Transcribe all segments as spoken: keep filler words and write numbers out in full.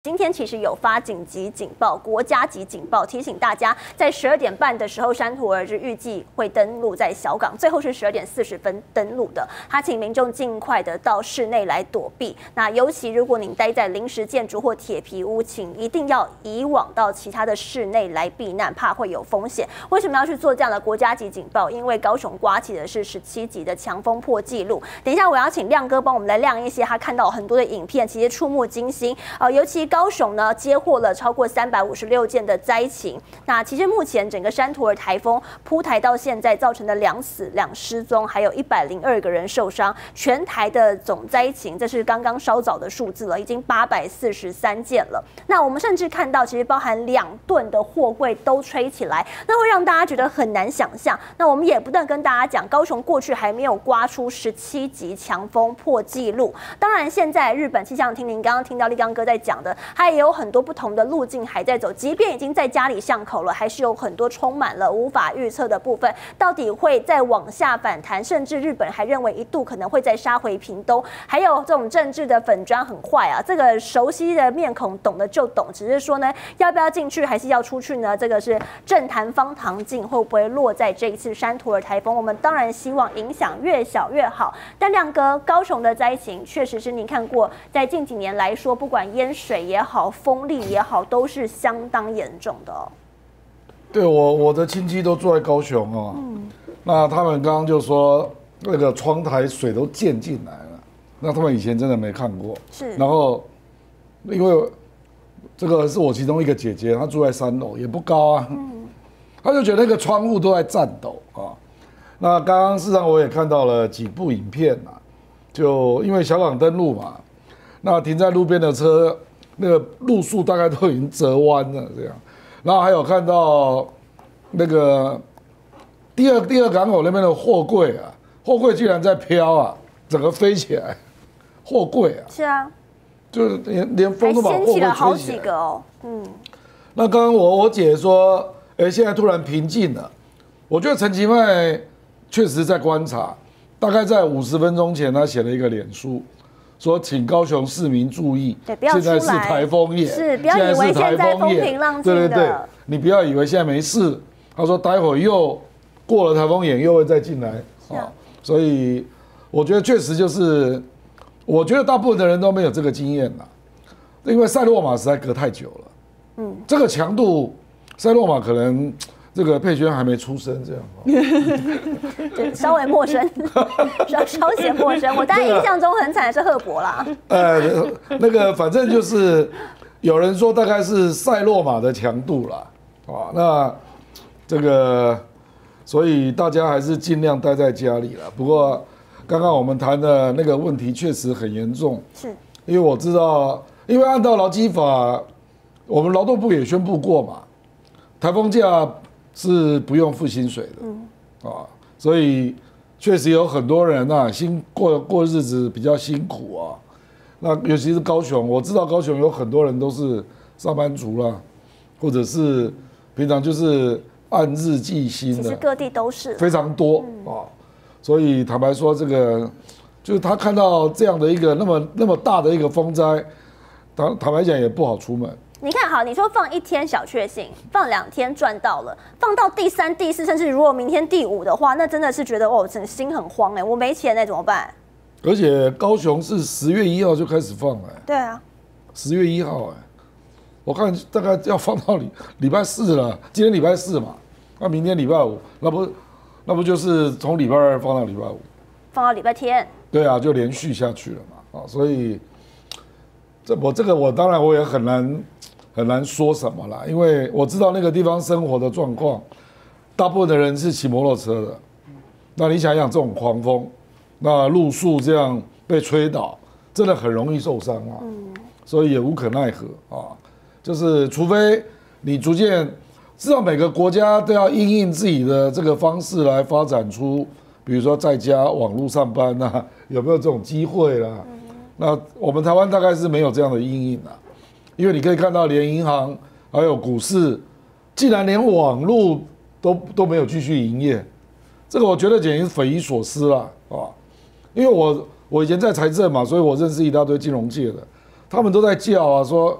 今天其实有发紧急警报，国家级警报，提醒大家在十二点半的时候，山图儿是预计会登陆在小港，最后是十二点四十分登陆的。他请民众尽快的到室内来躲避。那尤其如果您待在临时建筑或铁皮屋，请一定要移往到其他的室内来避难，怕会有风险。为什么要去做这样的国家级警报？因为高雄刮起的是十七级的强风破纪录。等一下我要请亮哥帮我们来亮一些他看到很多的影片，其实触目惊心啊、呃，尤其。高雄呢接获了超过三百五十六件的灾情。那其实目前整个山图儿台风铺台到现在造成的两死两失踪，还有一百零二个人受伤。全台的总灾情，这是刚刚稍早的数字了，已经八百四十三件了。那我们甚至看到，其实包含两吨的货柜都吹起来，那会让大家觉得很难想象。那我们也不断跟大家讲，高雄过去还没有刮出十七级强风破纪录。当然，现在日本气象厅，您刚刚听到立刚哥在讲的。它也有很多不同的路径还在走，即便已经在家里巷口了，还是有很多充满了无法预测的部分。到底会再往下反弹，甚至日本还认为一度可能会再杀回屏东。还有这种政治的粉砖很坏啊，这个熟悉的面孔懂的就懂，只是说呢，要不要进去还是要出去呢？这个是政坛方唐镜会不会落在这一次山图儿台风？我们当然希望影响越小越好。但亮哥，高雄的灾情确实是您看过，在近几年来说，不管淹水也好，风力也好，都是相当严重的哦。 对我，我的亲戚都住在高雄哦。嗯。那他们刚刚就说，那个窗台水都溅进来了。那他们以前真的没看过。是。然后，因为这个是我其中一个姐姐，她住在三楼，也不高啊。嗯。她就觉得那个窗户都在颤抖啊。那刚刚事实上我也看到了几部影片啊，就因为小港登陆嘛，那停在路边的车。那个路树大概都已经折弯了，这样，然后还有看到那个第二第二港口那边的货柜啊，货柜居然在飘啊，整个飞起来，货柜啊， 是啊， 就是连连风都把货柜吹起来， 好几个哦，嗯。 那刚刚我我姐说，哎、欸，现在突然平静了，我觉得陈其迈确实在观察，大概在五十分钟前，他写了一个脸书。说，请高雄市民注意，现在是台风夜， 是不要以为现在风平浪静的，对对对， 你不要以为现在没事。他说，待会又过了台风眼，又会再进来啊。所以我觉得确实就是，我觉得大部分的人都没有这个经验啦，因为塞洛马实在隔太久了。嗯，这个强度，塞洛马可能。这个佩轩还没出生，这样就稍微陌生，稍稍显陌生。我当然印象中很惨的是赫伯啦。 呃，那个反正就是有人说大概是塞洛马的强度啦，啊，那这个所以大家还是尽量待在家里了。不过刚刚我们谈的那个问题确实很严重，是因为我知道，因为按照劳基法，我们劳动部也宣布过嘛，台风假。是不用付薪水的，嗯，啊，所以确实有很多人啊，辛过过日子比较辛苦啊。那尤其是高雄，我知道高雄有很多人都是上班族啦，或者是平常就是按日计薪的， 其实各地都是非常多啊。所以坦白说，这个就是他看到这样的一个那么那么大的一个风灾，坦坦白讲也不好出门。 你看好，你说放一天小确幸，放两天赚到了，放到第三、第四，甚至如果明天第五的话，那真的是觉得哦，整心很慌哎，我没钱哎，怎么办？ 而且高雄是十月一号就开始放哎， 对啊， 十月一号哎，我看大概要放到礼礼拜四了，今天礼拜四嘛，那明天礼拜五，那不那不就是从礼拜二放到礼拜五， 放到礼拜天？对啊，就连续下去了嘛啊，所以这我这个我当然我也很难。很难说什么啦，因为我知道那个地方生活的状况，大部分的人是骑摩托车的。那你想想这种狂风，那路树这样被吹倒，真的很容易受伤啊。所以也无可奈何啊。就是除非你逐渐知道每个国家都要因应自己的这个方式来发展出，比如说在家网络上班啊，有没有这种机会啦？那我们台湾大概是没有这样的因应啊。因为你可以看到，连银行还有股市，竟然连网络都都没有继续营业，这个我觉得简直是匪夷所思啦啊！因为我我以前在财政嘛，所以我认识一大堆金融界的，他们都在叫啊，说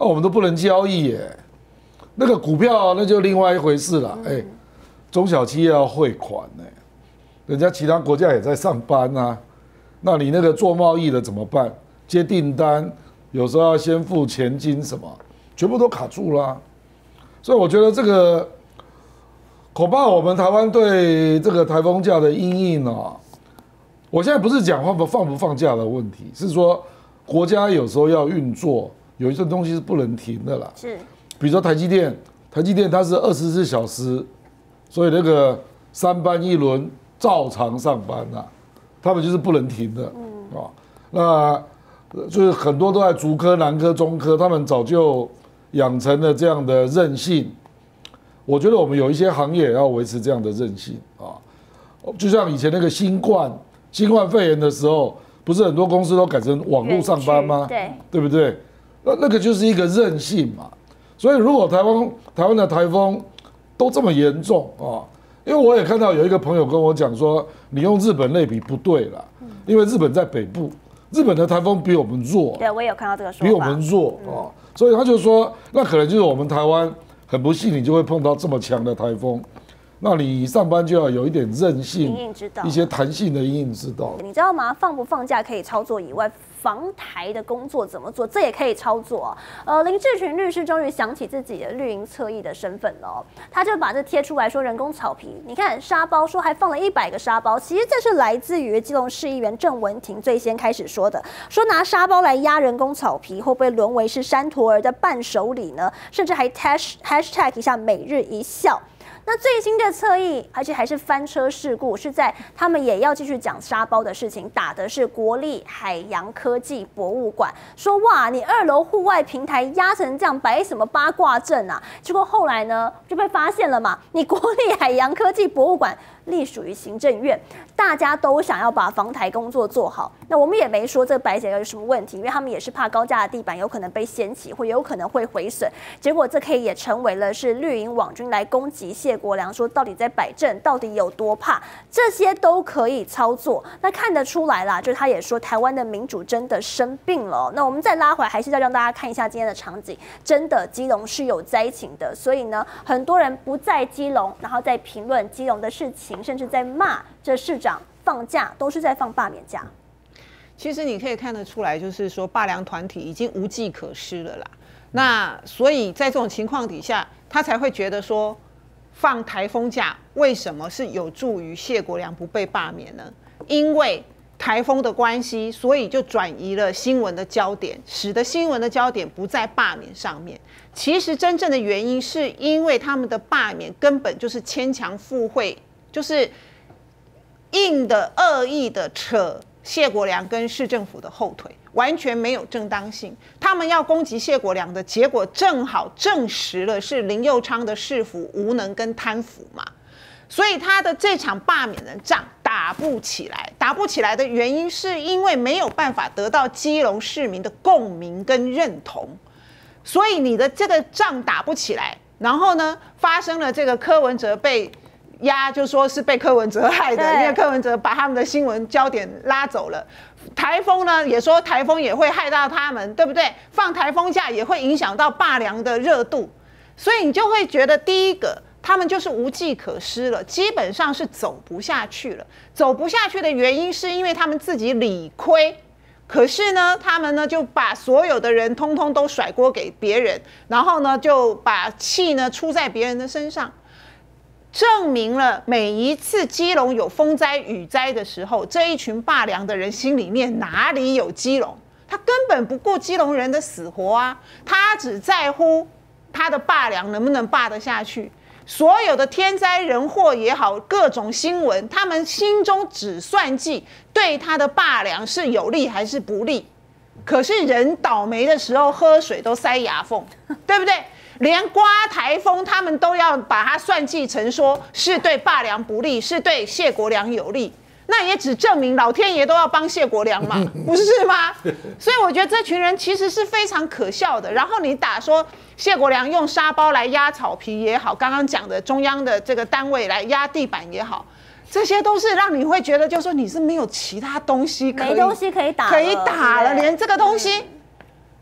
啊，我们都不能交易耶。那个股票那就另外一回事了，哎、欸，中小企业要汇款呢，人家其他国家也在上班啊，那你那个做贸易的怎么办？接订单有时候要先付钱金什么，全部都卡住了、啊。所以我觉得这个恐怕我们台湾对这个台风假的因应啊，我现在不是讲放不放不放假的问题，是说国家有时候要运作，有一些东西是不能停的啦。 是， 比如说台积电，台积电它是二十四小时，所以那个三班一轮照常上班啊，他们就是不能停的。嗯啊，那就是很多都在竹科、南科、中科，他们早就养成了这样的韧性。我觉得我们有一些行业也要维持这样的韧性啊，就像以前那个新冠、新冠肺炎的时候，不是很多公司都改成网络上班吗？ 对， 对不对？那那个就是一个韧性嘛。所以如果台湾台湾的台风都这么严重啊，因为我也看到有一个朋友跟我讲说，你用日本类比不对啦，因为日本在北部，日本的台风比我们弱。 对，我也有看到这个说法， 比我们弱啊，所以他就说，那可能就是我们台湾很不幸，你就会碰到这么强的台风。那你上班就要有一点韧性，一些弹性的因应之道。 你知道吗？放不放假可以操作以外，防台的工作怎么做，这也可以操作、啊。呃，林志群律师终于想起自己的绿营侧翼的身份了、哦，他就把这贴出来说人工草皮，你看沙包说还放了一百个沙包，其实这是来自于基隆市议员郑文婷最先开始说的，说拿沙包来压人工草皮会不会沦为是山徒儿的伴手礼呢？甚至还 hash hashtag 一下每日一笑。那最新的侧翼，而且还是翻车事故，是在他们也要继续讲沙包的事情，打的是国立海洋科技博物馆，说哇，你二楼户外平台压成这样，摆什么八卦阵啊？结果后来呢，就被发现了嘛，你国立海洋科技博物馆隶属于行政院，大家都想要把防台工作做好。那我们也没说这摆起来有什么问题，因为他们也是怕高架的地板有可能被掀起，或有可能会毁损。结果这可以也成为了是绿营网军来攻击谢国良，说到底在摆阵，到底有多怕，这些都可以操作。那看得出来啦，就他也说台湾的民主真的生病了、哦。那我们再拉回来，还是要让大家看一下今天的场景，真的基隆是有灾情的，所以呢，很多人不在基隆，然后在评论基隆的事情，甚至在骂这市长放假，都是在放罢免假。 其实你可以看得出来，就是说罢良团体已经无计可施了啦。那所以在这种情况底下，他才会觉得说，放台风假为什么是有助于谢国良不被罢免呢？因为台风的关系，所以就转移了新闻的焦点，使得新闻的焦点不在罢免上面。其实真正的原因是因为他们的罢免根本就是牵强附会，就是硬的恶意的扯谢国良跟市政府的后腿，完全没有正当性。他们要攻击谢国良的结果，正好证实了是林右昌的市府无能跟贪腐嘛。所以他的这场罢免的仗打不起来，打不起来的原因是因为没有办法得到基隆市民的共鸣跟认同，所以你的这个仗打不起来，然后呢，发生了这个柯文哲被压，就说是被柯文哲害的，因为柯文哲把他们的新闻焦点拉走了。台风呢，也说台风也会害到他们，对不对？放台风假也会影响到罢良的热度，所以你就会觉得第一个，他们就是无计可施了，基本上是走不下去了。走不下去的原因是因为他们自己理亏，可是呢，他们呢就把所有的人通通都甩锅给别人，然后呢就把气呢出在别人的身上。证明了每一次基隆有风灾雨灾的时候，这一群罢良的人心里面哪里有基隆？他根本不顾基隆人的死活啊，他只在乎他的罢良能不能罢得下去。所有的天灾人祸也好，各种新闻，他们心中只算计对他的罢良是有利还是不利。可是人倒霉的时候，喝水都塞牙缝，对不对？连刮台风，他们都要把它算计成说是对罢良不利，是对谢国良有利。那也只证明老天爷都要帮谢国良嘛，不是吗？所以我觉得这群人其实是非常可笑的。然后你打说谢国良用沙包来压草皮也好，刚刚讲的中央的这个单位来压地板也好，这些都是让你会觉得，就是说你是没有其他东西可以， 没东西可以打了， 可以打了，连这个东西。嗯，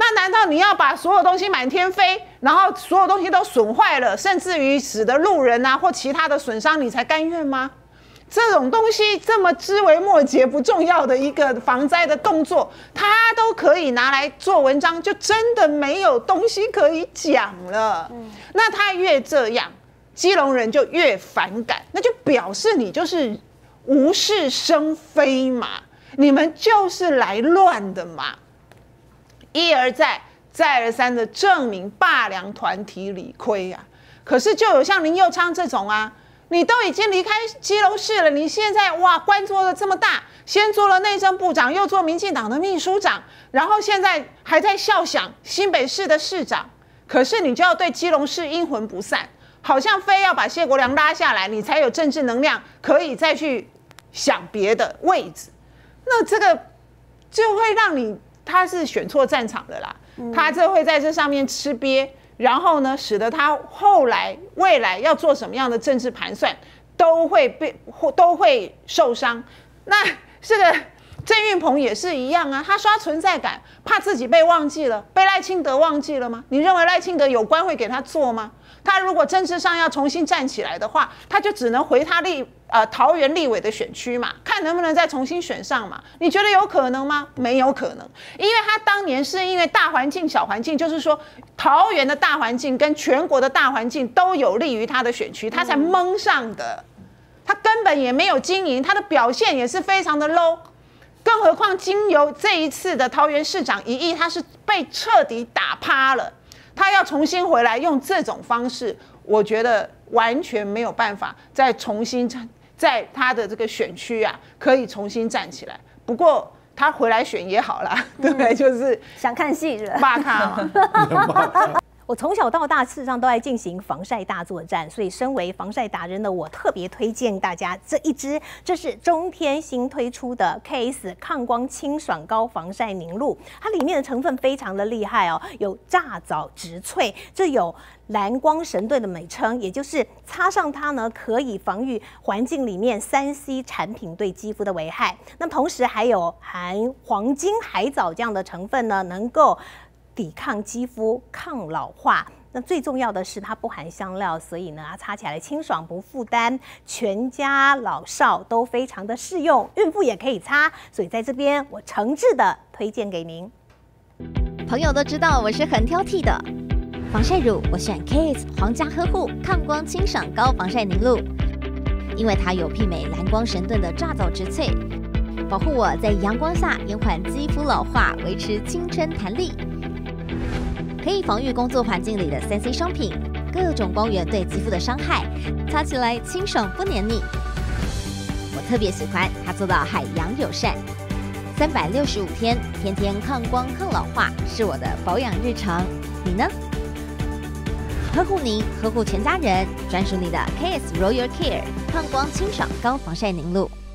那难道你要把所有东西满天飞，然后所有东西都损坏了，甚至于使得路人啊或其他的损伤，你才甘愿吗？这种东西这么枝微末节不重要的一个防灾的动作，它都可以拿来做文章，就真的没有东西可以讲了。嗯、那他越这样，基隆人就越反感，那就表示你就是无事生非嘛，你们就是来乱的嘛，一而再再而三的证明罢良团体理亏啊。可是就有像林右昌这种啊，你都已经离开基隆市了，你现在哇官做的这么大，先做了内政部长，又做民进党的秘书长，然后现在还在笑想新北市的市长，可是你就要对基隆市阴魂不散，好像非要把谢国良拉下来，你才有政治能量可以再去想别的位置。那这个就会让你他是选错战场的啦，嗯、他这会在这上面吃瘪。然后呢，使得他后来未来要做什么样的政治盘算，都会被都会受伤。那这个郑运鹏也是一样啊，他刷存在感，怕自己被忘记了，被赖清德忘记了吗？你认为赖清德有官会给他做吗？他如果政治上要重新站起来的话，他就只能回他立呃桃园立委的选区嘛，看能不能再重新选上嘛。你觉得有可能吗？没有可能，因为他当年是因为大环境、小环境，就是说桃园的大环境跟全国的大环境都有利于他的选区，他才蒙上的。他根本也没有经营，他的表现也是非常的 low。更何况经由这一次的桃园市长一役，他是被彻底打趴了。他要重新回来用这种方式，我觉得完全没有办法再重新在他的这个选区啊，可以重新站起来。不过他回来选也好啦，嗯、对不对？就是想看戏是吧？ 骂他嘛。 我从小到大，事实上都在进行防晒大作战，所以身为防晒达人的我，特别推荐大家这一支，这是中天新推出的 K S 抗光清爽高防晒凝露，它里面的成分非常的厉害哦，有炸枣植萃，这有蓝光神盾的美称，也就是擦上它呢，可以防御环境里面三 C 产品对肌肤的危害。那同时还有含黄金海藻这样的成分呢，能够抵抗肌肤、抗老化。那最重要的是它不含香料，所以呢，它擦起来清爽不负担，全家老少都非常的适用，孕妇也可以擦。所以在这边我诚挚的推荐给您。 朋友都知道我是很挑剔的，防晒乳我选 K S 皇家呵护抗光清爽高防晒凝露，因为它有媲美蓝光神盾的炸枣植萃，保护我在阳光下延缓肌肤老化，维持青春弹力。可以防御工作环境里的三 C 商品、各种光源对肌肤的伤害，擦起来清爽不黏腻。我特别喜欢它做到海洋友善，三百六十五天，天天抗光抗老化，是我的保养日常。你呢？呵护您，呵护全家人，专属你的 K S Royal Care 抗光清爽高防晒凝露。